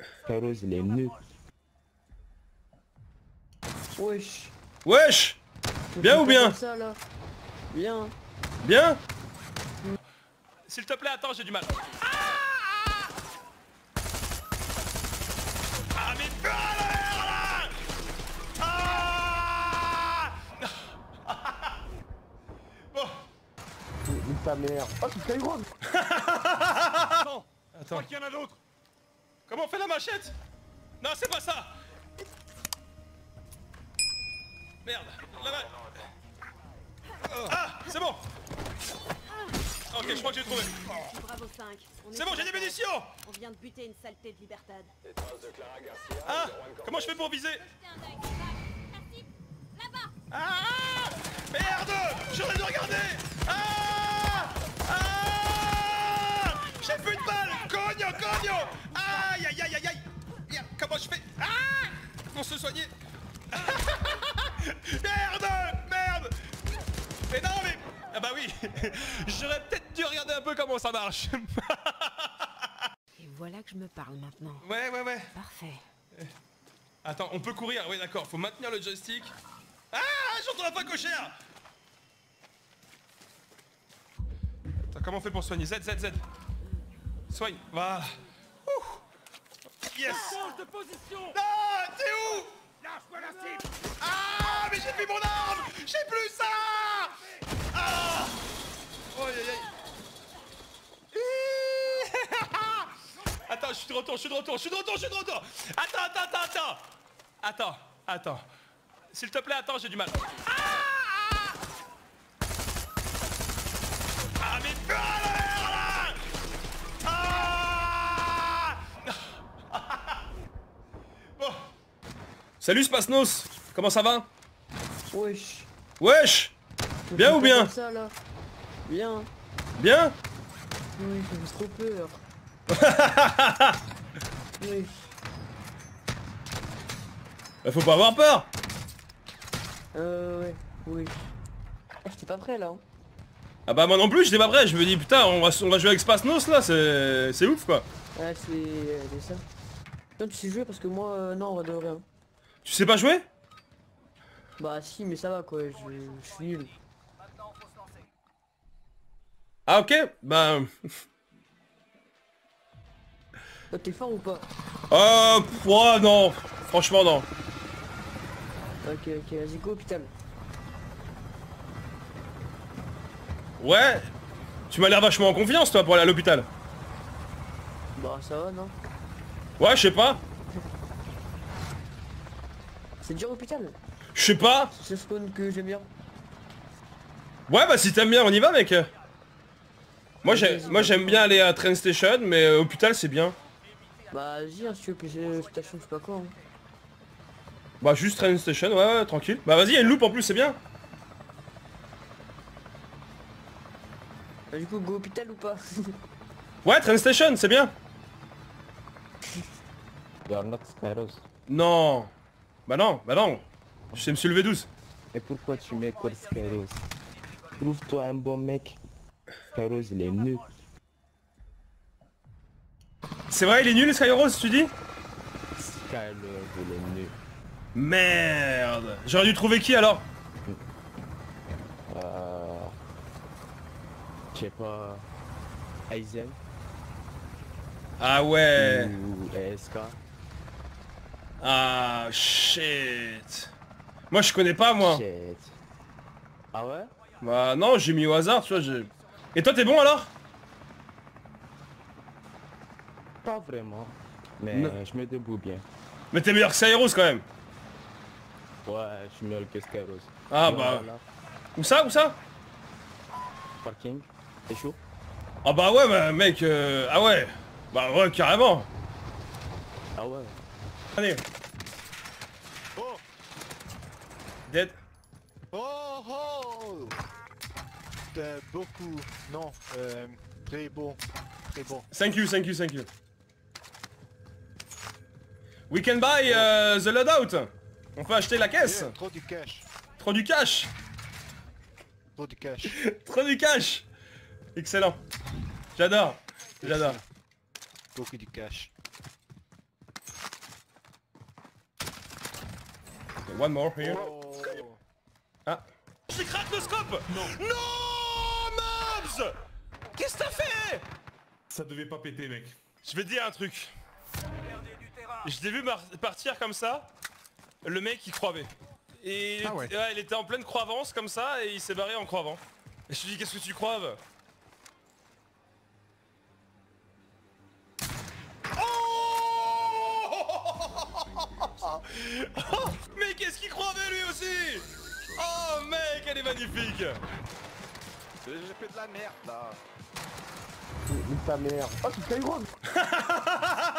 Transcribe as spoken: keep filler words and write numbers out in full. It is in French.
Kairos, il est nul. Wesh. Wesh. Bien ou bien? Ça, là. Bien. Bien. S'il te plaît, attends, j'ai du mal. Ah, ah mais voilà. Ah. Bon. Nique ta mère. Oh, c'est Skyrock. Attends. Attends. Qu'il y en a d'autres. Comment on fait la machette? Non, c'est pas ça. Merde. Là-bas. Ah, c'est bon. Ok, je crois que j'ai trouvé. Bravo cinq. C'est bon, j'ai des munitions. On vient de buter une saleté de Libertad. Ah, comment je fais pour viser? Ah, merde. J'aurais dû regarder. Ah, ah, j'ai plus de balles. Cogno, cogno. Aïe, aïe, aïe, aïe, aïe. Merde, comment je fais? Ah, pour se soigner. Merde, merde. Mais non, mais... Ah bah oui. J'aurais peut-être dû regarder un peu comment ça marche. Et voilà que je me parle maintenant. Ouais, ouais, ouais. Parfait. Attends, on peut courir. Oui, d'accord. Faut maintenir le joystick. Ah, j'entends la faim cochère. Attends, comment on fait pour soigner? Z, Z, Z. Soigne. Voilà. Ouh. Yes. Change de position. Ah, t'es où? Lâche-moi la cible. Ah, mais j'ai plus mon arme. J'ai plus ça. Ah. Oh, aïe, aïe. Attends, je suis de retour, je suis de retour, je suis de retour, je suis de retour. Attends, attends, attends, attends. Attends, attends. S'il te plaît, attends, j'ai du mal. Ah, ah mais voilà. Ah. Bon. Salut Spasnos, comment ça va? Wesh. Wesh. Bien ou bien? Ça, là. Bien. Bien? Oui, ça me fait trop peur. Oui. Bah, faut pas avoir peur. Euh, ouais. Oui. Ah, j'étais pas prêt, là. Hein. Ah bah moi non plus, j'étais pas prêt. Je me dis putain, on va, on va jouer avec Spasnos là, c'est c'est ouf quoi. Ah, c'est euh, c'est ça. Toi, tu sais jouer parce que moi, euh, non, on va de rien. Tu sais pas jouer? Bah, si, mais ça va, quoi. Je, je suis nul. Ah ok, bah... Toi, t'es fort ou pas? Euh... Ouais, non. Franchement, non. Ok, ok, vas-y, go, hôpital. Ouais. Tu m'as l'air vachement en confiance, toi, pour aller à l'hôpital. Bah, ça va, non? Ouais, je sais pas. C'est dur, hôpital? Je sais pas. C'est ce spawn que j'aime bien. Ouais, bah si t'aimes bien, on y va, mec. Moi, j'aime moi, j'aime bien aller à Train Station, mais euh, hôpital, c'est bien. Bah, vas-y, hein, si tu veux, puis c'est station, je sais pas quoi. Hein. Bah, juste Train Station, ouais, ouais, tranquille. Bah, vas-y, il y a une loupe en plus, c'est bien. Bah, du coup, go hôpital ou pas? Ouais, Train Station, c'est bien. You are not Skyros. Non. Bah non, bah non. Je sais me soulever douze. Et pourquoi tu mets quoi Skyros? Trouve-toi un bon mec. Skyros, il est nul. C'est vrai, il est nul, Skyros, tu dis? Skyros, il est nul. Merde. J'aurais dû trouver qui alors? Euh... Je sais pas... Aizen Ah ouais. ou A S K. Ah shit. Moi je connais pas moi. Shit. Ah ouais? Bah non, j'ai mis au hasard, tu vois. j'ai- Et toi t'es bon alors? Pas vraiment. Mais Non. je me débrouille bien. Mais t'es meilleur que Skyros quand même. Ouais, je suis mieux que Skyros. Ah Non, bah. là, Où ça, où ça? parking. C'est chaud? Ah bah ouais, bah mec. euh, Ah ouais. Bah ouais, carrément. Ah ouais. Allez. Oh, Dead. oh, oh. Euh, beaucoup. Non, euh, très bon, très bon. Thank you, thank you, thank you. We can buy uh, the loadout. On peut acheter la caisse. Yeah, trop du cash, Trop du cash. trop du cash. Trop du cash. Excellent. J'adore. J'adore. Beaucoup du cash. one more here. Oh. Ah. J'écrase le scope. Non. Non, Mobs. Qu'est-ce que t'as fait? Ça devait pas péter, mec. Je vais te dire un truc. Je l'ai vu partir comme ça. Le mec il croivait. Et il, Ah ouais. était, ouais, il était en pleine croivance comme ça et il s'est barré en croivant. Et je te dis qu'est-ce que tu croives? Oh, mais qu'est-ce qu'il croivait lui aussi? Oh mec, elle est magnifique. J'ai fait de la merde là. Nique ta mère. Oh, tu Skyrock.